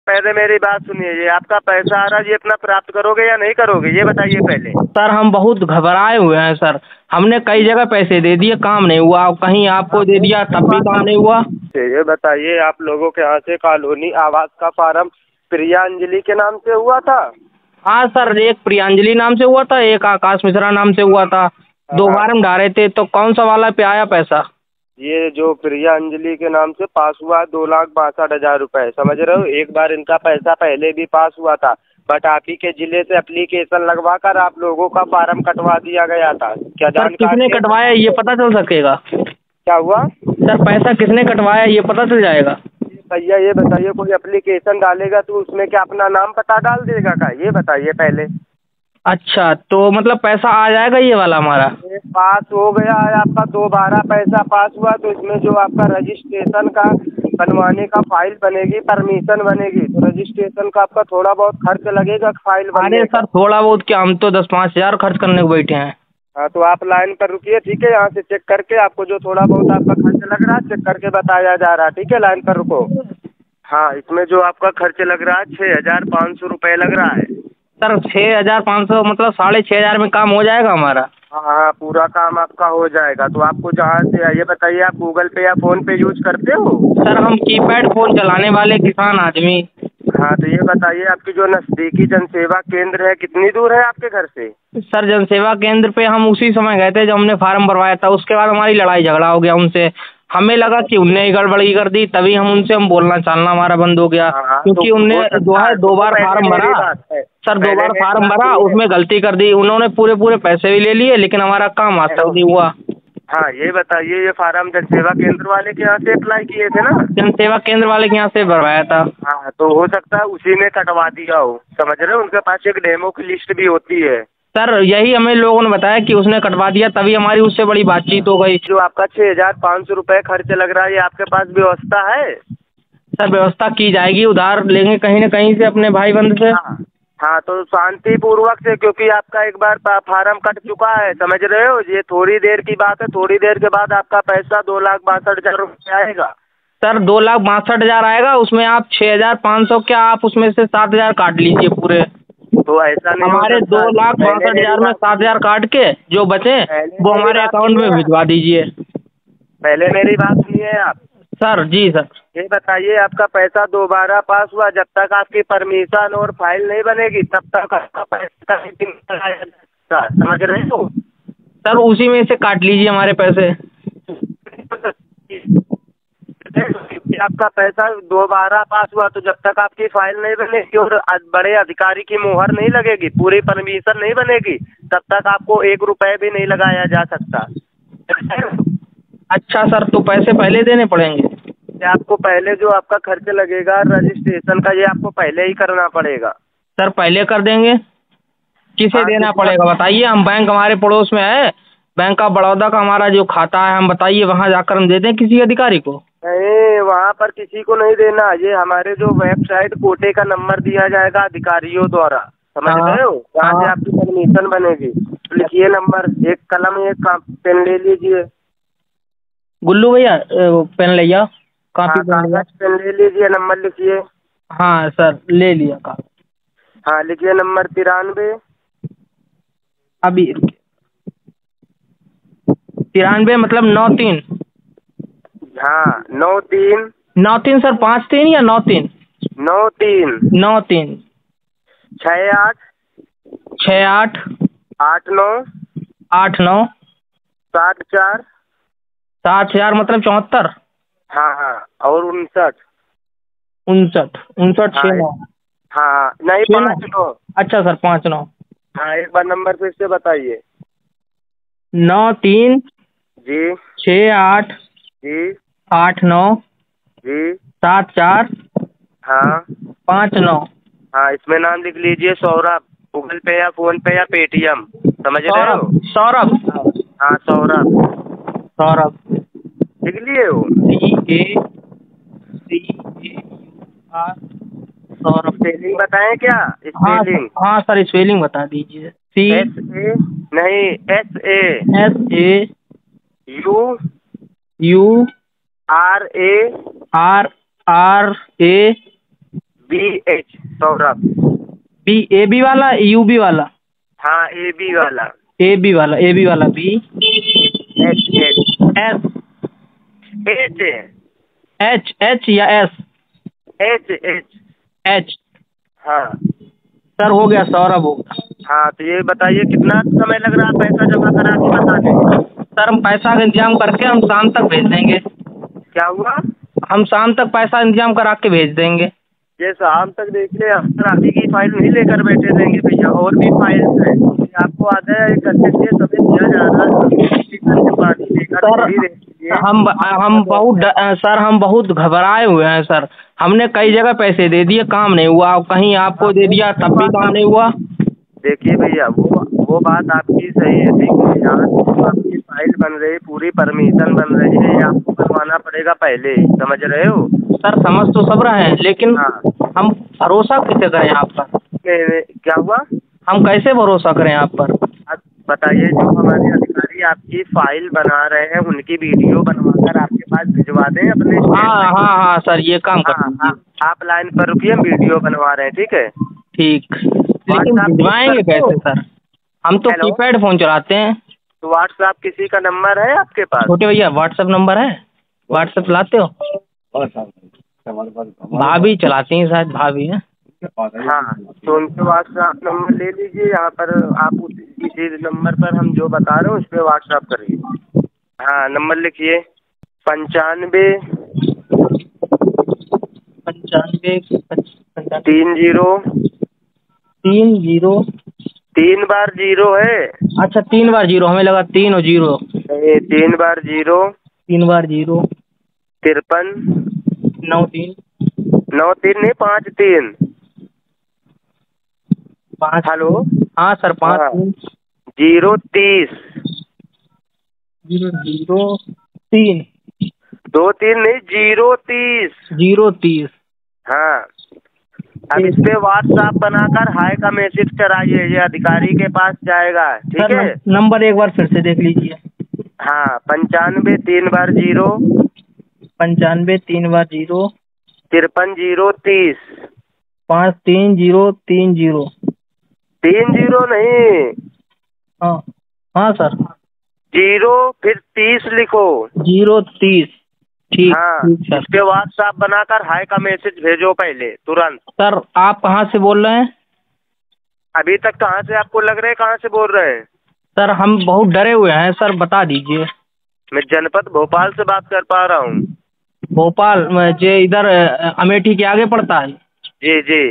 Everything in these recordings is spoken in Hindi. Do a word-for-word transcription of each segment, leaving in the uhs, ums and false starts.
पहले मेरी बात सुनिए, ये आपका पैसा आ रहा है, ये अपना प्राप्त करोगे या नहीं करोगे, ये बताइए पहले। सर हम बहुत घबराए हुए हैं सर, हमने कई जगह पैसे दे दिए, काम नहीं हुआ, कहीं आपको दे दिया तब भी काम नहीं हुआ। ये बताइए, आप लोगों के यहाँ से कॉलोनी आवास का फार्म प्रियांजलि के नाम से हुआ था? हाँ सर, एक प्रियांजलि नाम से हुआ था, एक आकाश मिश्रा नाम से हुआ था, दो फार्म डाले थे, तो कौन सा वाला पे आया पैसा? ये जो प्रियांजलि के नाम से पास हुआ दो लाख बासठ हजार रुपए, समझ रहे हो? एक बार इनका पैसा पहले भी पास हुआ था, बट आप ही के जिले से एप्लीकेशन लगवा कर आप लोगों का फार्म कटवा दिया गया था। क्या सर किसने कटवाया ये पता चल सकेगा? क्या हुआ सर, पैसा किसने कटवाया ये पता चल जाएगा? भैया ये बताइए, कोई एप्लीकेशन डालेगा तो उसमें क्या अपना नाम पता डाल देगा क्या, ये बताइए पहले। अच्छा, तो मतलब पैसा आ जाएगा ये वाला हमारा? पास हो गया है आपका, दोबारा पैसा पास हुआ तो इसमें जो आपका रजिस्ट्रेशन का बनवाने का फाइल बनेगी, परमिशन बनेगी, तो रजिस्ट्रेशन का आपका थोड़ा बहुत खर्च लगेगा फाइल बनने। अरे सर थोड़ा बहुत क्या, हम तो दस पाँच हजार खर्च करने को बैठे हैं। हाँ तो आप लाइन पर रुकिए, ठीक है? यहाँ से चेक करके आपको जो थोड़ा बहुत आपका खर्च लग रहा है चेक करके बताया जा रहा है, ठीक है? लाइन पर रुको। हाँ, इसमें जो आपका खर्च लग रहा है छः हजार पाँच सौ रुपये लग रहा है। सर छः हजार पाँच सौ मतलब साढ़े छः हजार में काम हो जाएगा हमारा? हाँ हाँ, पूरा काम आपका हो जाएगा। तो आपको जहाँ से, ये बताइए, आप गूगल पे या फ़ोन पे यूज करते हो? सर हम कीपैड फ़ोन चलाने वाले किसान आदमी। हाँ तो ये बताइए, आपकी जो नज़दीकी जनसेवा केंद्र है कितनी दूर है आपके घर से? सर जनसेवा केंद्र पे हम उसी समय गए थे जब हमने फार्म भरवाया था, उसके बाद हमारी लड़ाई झगड़ा हो गया उनसे, हमें लगा कि उनने ही गड़बड़ी कर दी, तभी हम उनसे हम बोलना चालना हमारा बंद हो गया। क्योंकि तो उनने जो है दो बार फार्म भरा, सर दो बार फार्म भरा, उसमें गलती कर दी उन्होंने, पूरे पूरे पैसे भी ले लिए, लेकिन हमारा काम आज तक नहीं हुआ। हाँ ये बताइए, ये फार्म जनसेवा केंद्र वाले के यहाँ से अप्लाई किए थे ना? जनसेवा केंद्र वाले के यहाँ से भरवाया था। हाँ तो हो सकता है उसी ने कटवा दिया हो, समझ रहे हो? उनके पास एक डेमो की लिस्ट भी होती है। सर यही हमें लोगों ने बताया कि उसने कटवा दिया, तभी हमारी उससे बड़ी बातचीत हो गई। जो आपका छः हजार पाँच सौ रुपये खर्च लग रहा है, ये आपके पास व्यवस्था है? सर व्यवस्था की जाएगी, उधार लेंगे कहीं न कहीं से अपने भाई बंद से। हाँ हाँ, तो शांतिपूर्वक से, क्योंकि आपका एक बार फार्म कट चुका है, समझ रहे हो? ये थोड़ी देर की बात है, थोड़ी देर के बाद आपका पैसा दो लाख बासठ हजार रुपये आएगा। सर दो लाख बासठ हजार आएगा, उसमें आप छः हजार पाँच सौ क्या आप उसमें से सात हजार काट लीजिए पूरे। तो ऐसा नहीं, हमारे दो लाख बासठ हजार में सात हजार काट के जो बचे वो हमारे अकाउंट में भिजवा दीजिए। पहले मेरी बात सुनिए आप। सर जी सर। ये बताइए, आपका पैसा दोबारा पास हुआ, जब तक आपकी परमिशन और फाइल नहीं बनेगी तब तक आपका पैसा नहीं लगाया जा सकता, समझ रहे हो? सर उसी में से काट लीजिए हमारे पैसे। आपका पैसा दोबारा पास हुआ तो जब तक आपकी फाइल नहीं बनेगी और बड़े अधिकारी की मोहर नहीं लगेगी, पूरी परमिशन नहीं बनेगी, तब तक आपको एक रुपए भी नहीं लगाया जा सकता। अच्छा सर, तो पैसे पहले देने पड़ेंगे? आपको पहले जो आपका खर्च लगेगा रजिस्ट्रेशन का, ये आपको पहले ही करना पड़ेगा। सर पहले कर देंगे, किसे देना पड़ेगा बताइए? हम बैंक हमारे पड़ोस में है, बैंक ऑफ बड़ौदा का हमारा जो खाता है, हम बताइए वहाँ जाकर हम दे दें किसी अधिकारी को? नहीं, वहाँ पर किसी को नहीं देना, ये हमारे जो वेबसाइट कोटे का नंबर दिया जाएगा अधिकारियों द्वारा, समझ रहे हो? वहाँ से आपकी परमिशन बनेगी। लिखिए नंबर, एक कलम एक पेन ले लीजिए। गुल्लू भैया पेन ले जाओ, कॉपी पेन ले लीजिए, नंबर लिखिए। हाँ सर ले लिया कागज। हाँ लिखिए नंबर तिरानवे। अभी तिरानवे मतलब नौ तीन? हाँ नौ तीन। नौ तीन सर, पाँच तीन या नौ तीन? नौ तीन। नौ तीन छः आठ छः आठ आठ नौ आठ नौ सात चार सात हजार मतलब चौहत्तर। हाँ हाँ, और उनसठ उनसठ उनसठ छः नौ। हाँ नहीं, पाँच नौ। अच्छा सर पाँच नौ। हाँ एक बार नंबर फिर से बताइए। नौ तीन जी छः आठ जी आठ नौ जी सात चार हाँ पाँच नौ। हाँ इसमें नाम लिख लीजिए सौरभ, गूगल पे या फोन पे या पेटीएम, समझ रहे हो? सौरभ। हाँ सौरभ। सौरभ लिख लिए हो? C A C A R Saurabh. Spelling बताएं क्या? स्पेलिंग? हाँ सर स्पेलिंग बता दीजिए। सी एस ए नहीं, S A S A U U R A R R A B H Saurabh. B A B वाला, यू बी वाला? हाँ, ए बी वाला। ए बी वाला, ए बी वाला B H H S H H H या एस? H H H. हाँ सर हो गया, सौरभ हो गया। हाँ, तो ये बताइए कितना समय लग रहा है पैसा जमा करा के बता दें। सर हम पैसा का इंतजाम करके हम शाम तक भेज देंगे। क्या हुआ? हम शाम तक पैसा इंतजाम करा के भेज देंगे। ये शाम तक देखिए, अक्सर आप ही की फाइल नहीं लेकर बैठे रहेंगे भैया, और भी फाइल्स हैं। आपको आधा एक घंटे से समय दिया जा रहा है, पानी लेकर सर हम हम बहुत ड- सर हम बहुत घबराए हुए हैं सर। हमने कई जगह पैसे दे दिए, काम नहीं हुआ। कहीं आपको दे दिया तब भी काम नहीं हुआ। देखिए भैया, वो वो बात आपकी सही है, ठीक है। यहाँ तो आपकी फाइल बन रही, पूरी परमिशन बन रही है, ये आपको बनवाना पड़ेगा पहले, समझ रहे हो? सर समझ तो सब रहे हैं, लेकिन हाँ। हम भरोसा कैसे करें आप पर? क्या हुआ? हम कैसे भरोसा करें आप पर? बताइए, जो हमारे अधिकारी आपकी फाइल बना रहे हैं उनकी वीडियो बनवाकर आपके पास भिजवा दें अपने। हाँ हाँ हाँ सर, ये काम कर दीजिए। हाँ, आप लाइन पर रुकिए, हम वीडियो बनवा रहे हैं, ठीक है? ठीक, लेकिन भिजवाएंगे कैसे सर? हम तो कीपैड फोन चलाते हैं। तो व्हाट्सएप किसी का नंबर है आपके पास? छोटे भैया व्हाट्सएप नंबर है? व्हाट्सएप चलाते हो? भाभी चलाती हैं शायद, भाभी है। हाँ, तो उनके व्हाट्सएप नंबर ले लीजिए। यहाँ पर आप इसी नंबर पर हम जो बता रहे हैं उस पर व्हाट्सएप करिए। हाँ, नंबर लिखिए, पंचानवे पंचानवे तीन जीरो तीन जीरो तीन बार जीरो है। अच्छा, तीन बार जीरो, हमें लगा तीन और जीरो। नहीं, तीन बार जीरो तीन बार जीरो तिरपन नौ तीन नौ तीन नहीं, पाँच तीन पाँच। हेलो? हाँ सर, पाँच हाँ। तीन जीरो तीस जीरो जीरो तीन दो तीन नहीं, जीरो तीस जीरो तीस। हाँ, अब इस पे व्हाट्सएप बनाकर हाय का मैसेज कराइए, ये अधिकारी के पास जाएगा, ठीक है? नंबर एक बार फिर से देख लीजिए। हाँ, पंचानवे तीन बार जीरो पंचानवे तीन बार जीरो तिरपन जीरो तीस पाँच तीन जीरो तीन जीरो तीन जीरो नहीं। हाँ हाँ सर, जीरो फिर तीस लिखो। जीरो तीस। ठीक। हाँ, ठीक इस पे व्हाट्सएप बनाकर हाय का मैसेज भेजो पहले, तुरंत। सर आप कहाँ से बोल रहे हैं? अभी तक कहाँ से आपको लग रहा है, कहाँ से बोल रहे हैं? सर हम बहुत डरे हुए हैं सर, बता दीजिए। मैं जनपद भोपाल से बात कर पा रहा हूँ। भोपाल में जे इधर अमेठी के आगे पड़ता है? जी जी।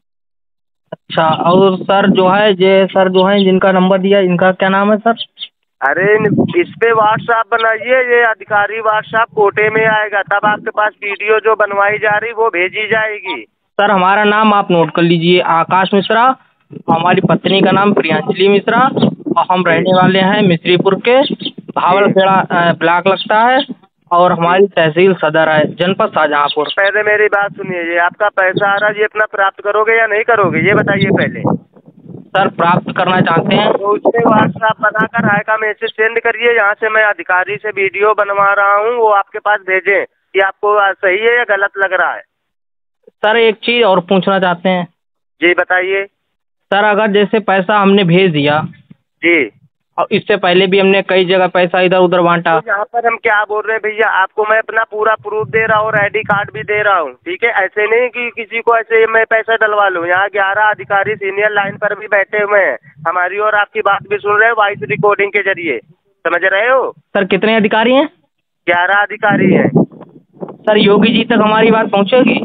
अच्छा, और सर जो है जे सर जो है जिनका नंबर दिया, इनका क्या नाम है सर? अरे इस पे व्हाट्सएप बनाइए, ये अधिकारी व्हाट्सएप कोटे में आएगा, तब आपके पास वीडियो जो बनवाई जा रही वो भेजी जाएगी। सर हमारा नाम आप नोट कर लीजिए, आकाश मिश्रा। हमारी पत्नी का नाम प्रियांजलि मिश्रा, और हम रहने वाले हैं मिश्रीपुर के, भावलखेड़ा ब्लॉक लगता है, और हमारी तहसील सदर है, जनपद शाहजहाँपुर। पहले मेरी बात सुनिए, ये आपका पैसा आ रहा है, ये अपना प्राप्त करोगे या नहीं करोगे, ये बताइए पहले। सर प्राप्त करना चाहते हैं। तो उससे व्हाट्सएप बनाकर हाय का मैसेज सेंड करिए, यहाँ से मैं अधिकारी से वीडियो बनवा रहा हूँ, वो आपके पास भेजें कि आपको सही है या गलत लग रहा है। सर एक चीज़ और पूछना चाहते हैं। जी बताइए। सर अगर जैसे पैसा हमने भेज दिया जी, और इससे पहले भी हमने कई जगह पैसा इधर उधर बांटा। तो यहाँ पर हम क्या बोल रहे हैं भैया, आपको मैं अपना पूरा प्रूफ दे रहा हूँ और आईडी कार्ड भी दे रहा हूँ, ठीक है? ऐसे नहीं कि किसी को ऐसे मैं पैसा डलवा लूँ। यहाँ ग्यारह अधिकारी सीनियर लाइन पर भी बैठे हुए हैं, हमारी और आपकी बात भी सुन रहे हैं वॉइस रिकॉर्डिंग के जरिए, समझ रहे हो? सर कितने अधिकारी हैं? ग्यारह अधिकारी हैं। सर योगी जी तक हमारी बात पहुँचेगी?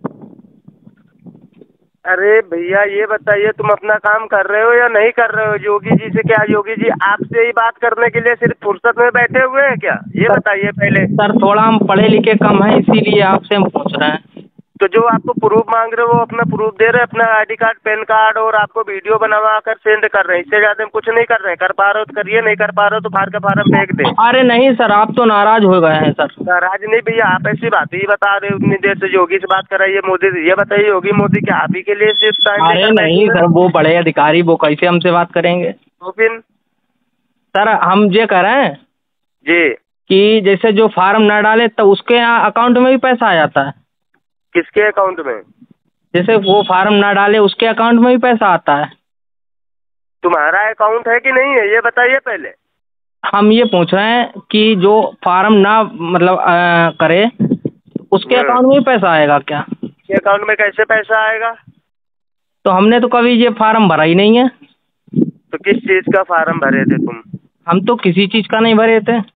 अरे भैया ये बताइए, तुम अपना काम कर रहे हो या नहीं कर रहे हो? योगी जी से क्या, योगी जी आपसे ही बात करने के लिए सिर्फ फुर्सत में बैठे हुए हैं क्या, ये बताइए पहले। सर थोड़ा हम पढ़े लिखे कम हैं, इसीलिए आपसे हम पूछ रहे हैं। तो जो आपको प्रूफ मांग रहे हो वो अपना प्रूफ दे रहे हैं, अपना आईडी कार्ड, पैन कार्ड, और आपको वीडियो बनवा कर सेंड कर रहे हैं। इससे ज्यादा हम कुछ नहीं कर रहे हैं। कर पा रहे हो तो करिए, नहीं कर पा रहे हो तो बाहर का फार्म फेंक दे। अरे नहीं सर, आप तो नाराज हो गए हैं सर। नाराज नहीं भैया, आप ऐसी बात ही बता रहे हो। उतनी देर से योगी से बात कराइए, मोदी से। ये बताइए योगी मोदी क्या आप ही के लिए सिर्फ टाइम? अरे नहीं सर, वो बड़े अधिकारी, वो कैसे हमसे बात करेंगे? तो फिर सर हम ये कह रहे हैं जी कि जैसे जो फार्म न डाले तो उसके यहाँ अकाउंट में भी पैसा आ जाता है? किसके अकाउंट में? जैसे वो फार्म ना डाले उसके अकाउंट में भी पैसा आता है? तुम्हारा अकाउंट है कि नहीं है ये बताइए पहले। हम ये पूछ रहे हैं कि जो फार्म ना मतलब अ, करे उसके अकाउंट में भी पैसा आएगा क्या? उसके अकाउंट में कैसे पैसा आएगा? तो हमने तो कभी ये फार्म भरा ही नहीं है। तो किस चीज़ का फार्म भरे थे तुम? हम तो किसी चीज़ का नहीं भरे थे।